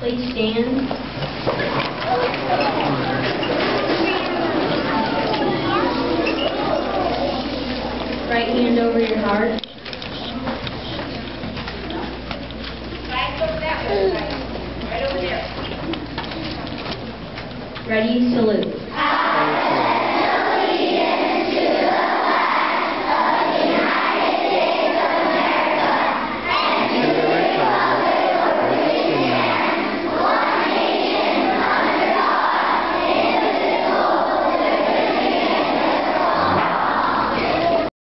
Please stand. Right hand over your heart. Right over that way, right over there. Ready, salute.